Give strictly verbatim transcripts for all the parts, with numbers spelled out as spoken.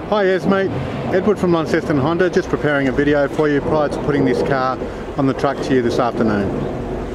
Hi, yes mate, Edward from Launceston Honda, just preparing a video for you prior to putting this car on the truck to you this afternoon.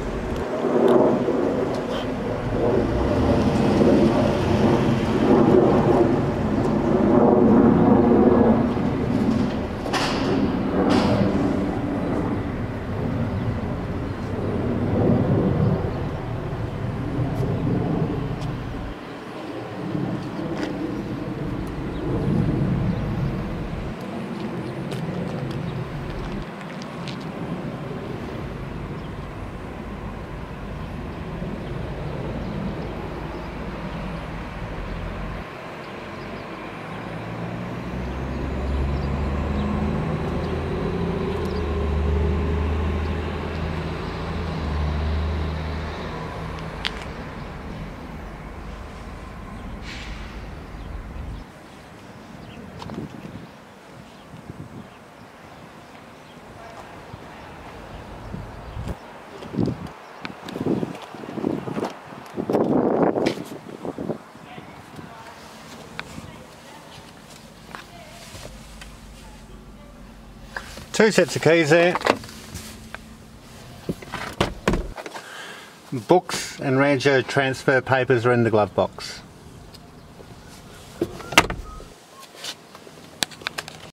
Two sets of keys there. Books and Rancho transfer papers are in the glove box.